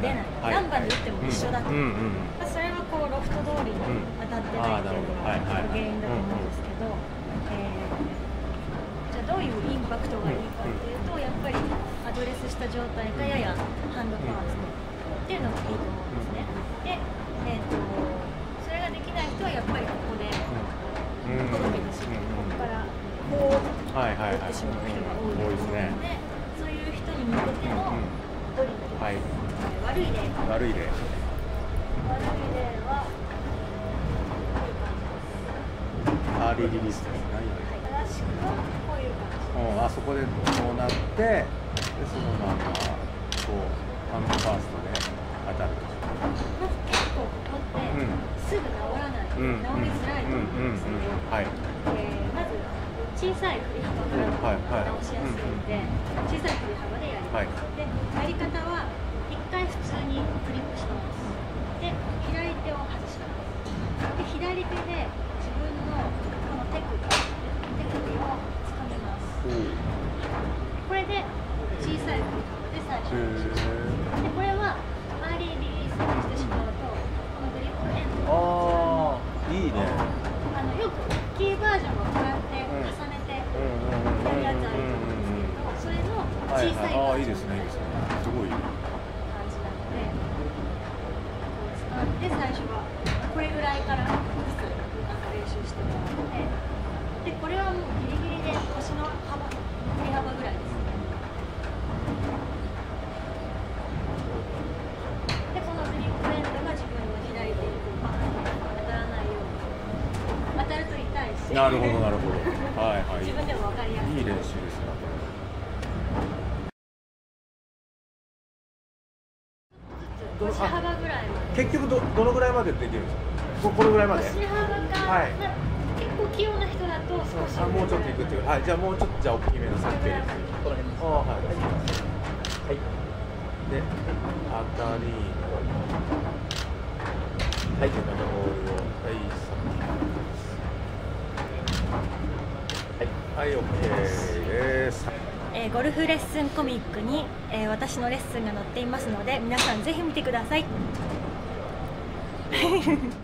れない、何番で打っても一緒だと、それはこうロフト通りに当たってないっていうのが原因だと思うんですけど、じゃあどういうインパクトがいいかっていうと、やっぱりアドレスした状態かややハンドファーストっていうのがいいと思うんですね。で、それができない人はやっぱりここでとどめてしまう、ここからこう打ってしまう人が多いですね。で、そういう人に向けてのドリル、悪い例はこういう感じです。アーリーリリースですね。正しくはこういう感じ。 あそこでこうなって、でそのままこうハンドファーストで当たると。 まず結構ここってすぐ治らない、治りづらいと思うんですけど、まず小さい振り幅から直しやすいので、小さい振り幅でやります。で、やり方は一回普通にフリップします。で、左手を外します。で、左手で自分のこの手首をつかみます。これで小さい振り幅で最初にします。で、これはアーリーリリースをしてしまうと、このグリップエンドいいね。 よく大きいバージョンはこうやって重ねてやるやつあると思うんですけど、それの小さいバージョン。 いいですね、いいですね。すごい感じなので、こう使って最初はこれぐらいからずつ練習してもらって、でこれはもうギリギリで腰の幅、振り幅ぐらいですね。で、このグリップエンドが自分の左手にバーンと当たらないように、当たると痛いし。 なるほどなるほど。 自分でも分かりやすい。 いい練習ですね。 腰幅ぐらいまで。 結局どのぐらいまでできるんですか。これぐらいまで。 腰幅が、結構器用な人だと少し。 もうちょっといくっていう。じゃあもうちょっと大きめの設定です。この辺です。で、当たりのボールをOK です。 ゴルフレッスンコミックに、私のレッスンが載っていますので、皆さんぜひ見てください。